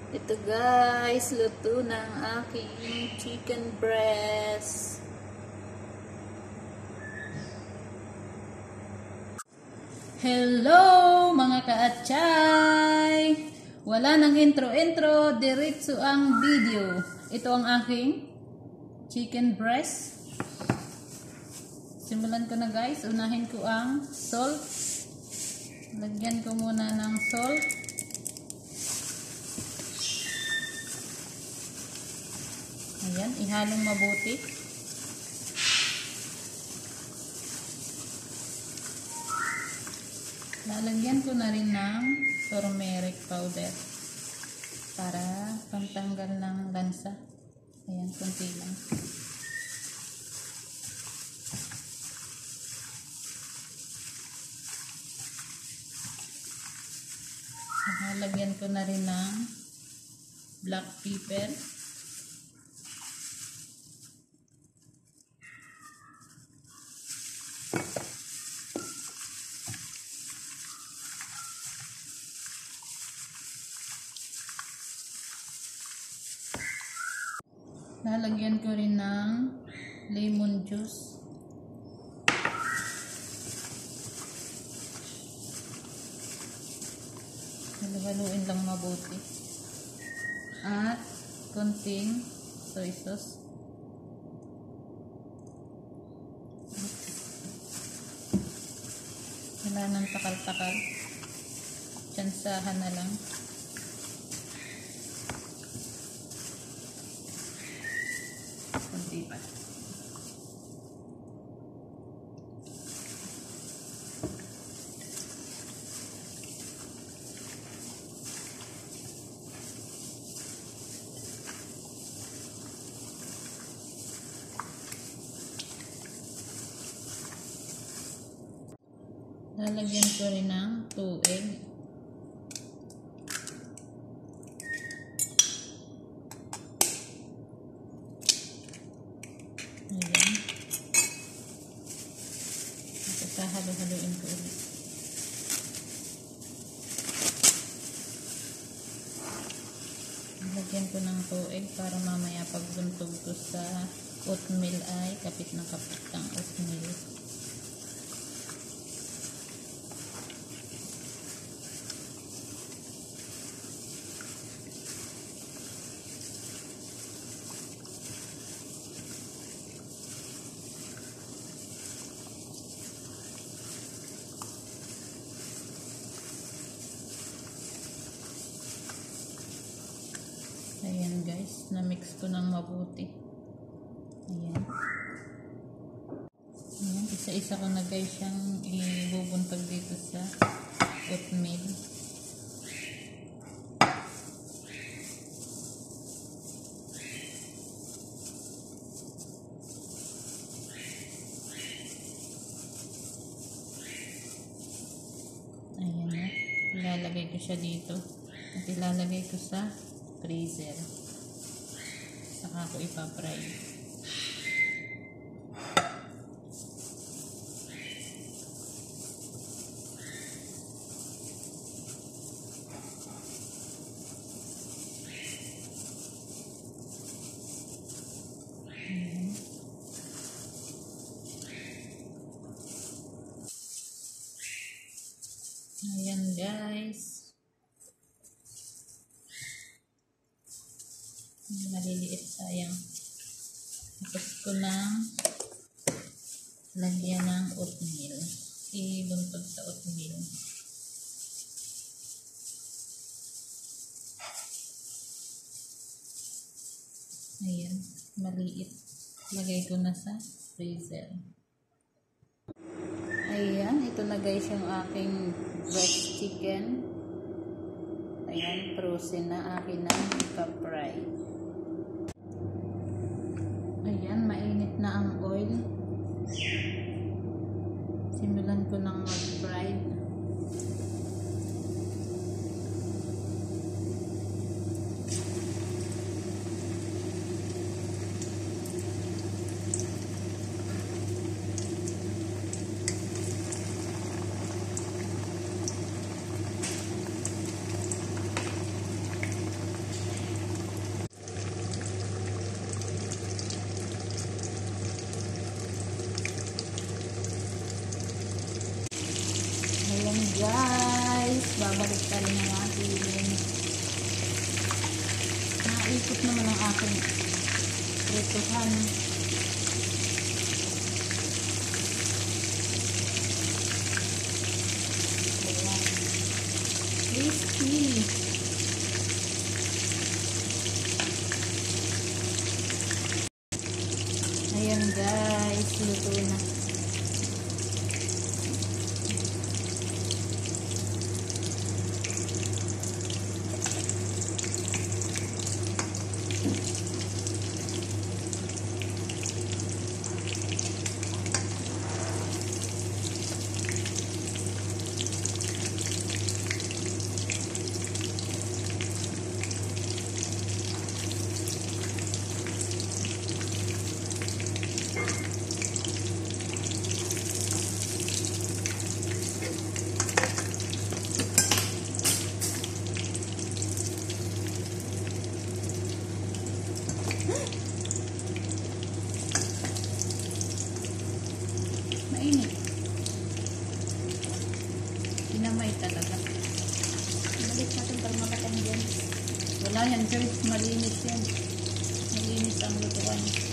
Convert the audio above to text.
Ito guys, luto ng aking chicken breast. Hello mga kaatchay! Wala nang intro-intro, diretso ang video. Ito ang aking chicken breast. Simulan ko na guys, unahin ko ang salt. Lagyan ko muna ng salt. Ayan, ihalong mabuti. Lalagyan ko na rin ng turmeric powder para pantanggal ng lansa. Ayan, konti lang. Lalagyan ko na rin ng black pepper. Lalagyan ko rin ng lemon juice. Haluin lang mabuti. At konting soy sauce. Wala nang takal-takal. Tsansahan na lang. Kunti pa. Lalagyan ko rin ng 2 egg. Ayan. At halo-haloin ko ulit. Lalagyan ko ng 2 egg para mamaya pagbuntog ko sa oatmeal ay kapit na kapit ang oatmeal. Ayan guys, na-mix ko ng mabuti. Ayan. Ayan, isa-isa ko na guys siyang ibubuntag dito sa oatmeal. Ayan na. Ilalagay ko siya dito. At ilalagay ko sa freezer. Saka ko ipapry. Ayan guys. Maliliit sayang. Tapos ko na lagyan ng oatmeal. Ibuntog sa oatmeal. Ayan, maliit. Lagay ko na sa freezer. Ayan, ito na guys yung aking breast chicken. Ayan, frozen na akin na ipa-fry. Ayan, mainit na ang oil. Simulan ko ng mag-fry. guys, babalik pa rin ang ating naikot naman ang aking prituhan. Ayan, crispy. Ayan guys, luto na. Mainit. Pinamay talaga. Balik natin para makatang dyan. Wala yan, guys. Malinis yan. Malinis ang lutuan.